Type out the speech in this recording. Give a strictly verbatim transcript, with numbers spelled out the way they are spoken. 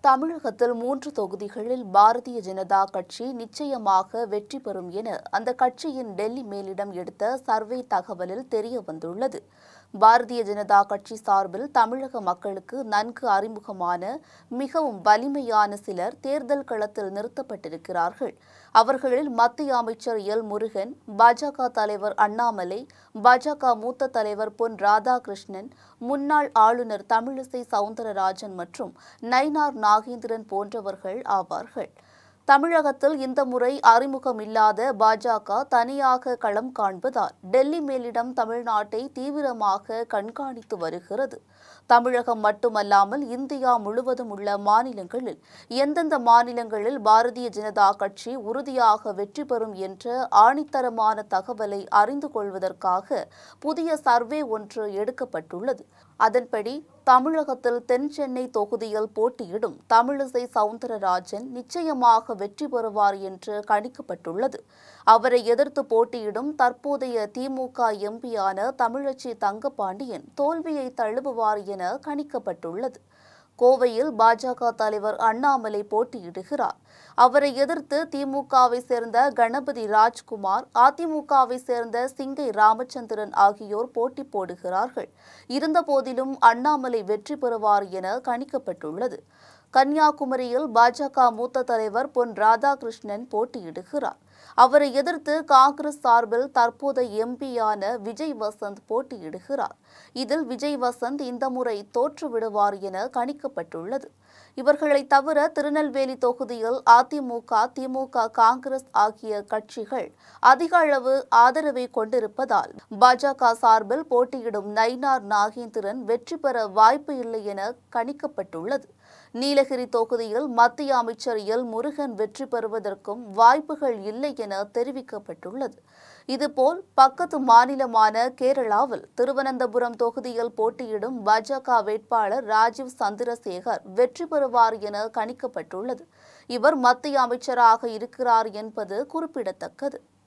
தமிழகத்தில் மூன்று தொகுதிகளில் பாரதிய ஜனதா கட்சி நிச்சயமாக வெற்றி பெறும் என அந்த கட்சியின் டெல்லி மேலிடம் எடுத்த சர்வே தகவலில் தெரிய வந்துள்ளது. பாரதிய ஜனதா கட்சி சார்பில் தமிழக மக்களுக்கு நன்கு அறிமுகமான மிகவும் வலிமையான சிலர் தேர்தல் களத்தில் நிறுத்தப்பட்டிருக்கிறார்கள். அவர்களில் மத்திய அமைச்சர் எல் முருகன், பாஜக தலைவர் அண்ணாமலை, பாஜக மூத்த தலைவர் பொன் ராதாகிருஷ்ணன், முன்னாள் ஆளுநர் தமிழிசை சவுந்தரராஜன் மற்றும் நயினார் நாகேந்திரன் போன்றவர்கள் ஆவார்கள். தமிழகத்தில் இந்த முறை அறிமுகமில்லாத பாஜக தனியாக களம் காண்பதால் டெல்லி மேலிடம் தமிழ்நாட்டை தீவிரமாக கண்காணித்து வருகிறது. தமிழகம் மட்டுமல்லாமல் இந்தியா முழுவதும் உள்ள மாநிலங்களில் எந்தெந்த மாநிலங்களில் பாரதிய ஜனதா கட்சி உறுதியாக வெற்றி பெறும் என்ற ஆணித்தரமான தகவலை அறிந்து கொள்வதற்காக புதிய சர்வே ஒன்று எடுக்கப்பட்டுள்ளது. அதன்படி தமிழகத்தில் தென் சென்னை தொகுதியில் போட்டியிடும் தமிழிசை சவுந்தரராஜன் நிச்சயமாக வெற்றி பெறுவார் என்று கணிக்கப்பட்டுள்ளது. அவரை எதிர்த்து போட்டியிடும் தற்போதைய திமுக எம்பியான தமிழச்சி தங்கபாண்டியன் தோல்வியை தழுவுவார் என கணிக்கப்பட்டுள்ளது. கோவையில் பாஜக தலைவர் அண்ணாமலை போட்டியிடுகிறார். அவரை எதிர்த்து திமுகவை சேர்ந்த கணபதி ராஜ்குமார், அதிமுகவை சேர்ந்த சிங்கை ராமச்சந்திரன் ஆகியோர் போட்டி போடுகிறார்கள். இருந்தபோதிலும் அண்ணாமலை வெற்றி பெறுவார் என கணிக்கப்பட்டுள்ளது. கன்னியாகுமரியில் பாஜக மூத்த தலைவர் பொன் ராதாகிருஷ்ணன் போட்டியிடுகிறார். அவரை எதிர்த்து காங்கிரஸ் சார்பில் தற்போதைய எம்பியான விஜய் வசந்த் போட்டியிடுகிறார். இதில் விஜய் வசந்த் இந்த முறை தோற்றுவிடுவார் என கணிக்கப்பட்டுள்ளது. இவர்களை தவிர திருநெல்வேலி தொகுதியில் அதிமுக, திமுக, காங்கிரஸ் ஆகிய கட்சிகள் அதிக அளவு ஆதரவை கொண்டிருப்பதால் பாஜக சார்பில் போட்டியிடும் நயினார் நாகேந்திரன் வெற்றி பெற வாய்ப்பு இல்லை என கணிக்கப்பட்டுள்ளது. நீலகிரி தொகுதியில் மத்திய அமைச்சர் எல் முருகன் வெற்றி பெறுவதற்கும் வாய்ப்புகள் இல்லை என தெரிவிக்கப்பட்டுள்ளது. இதுபோல் பக்கத்து மாநிலமான கேரளாவில் திருவனந்தபுரம் தொகுதியில் போட்டியிடும் பாஜக வேட்பாளர் ராஜீவ் சந்திரசேகர் வெற்றி பெறுவார் என கணிக்கப்பட்டுள்ளது. இவர் மத்திய அமைச்சராக இருக்கிறார் என்பது குறிப்பிடத்தக்கது.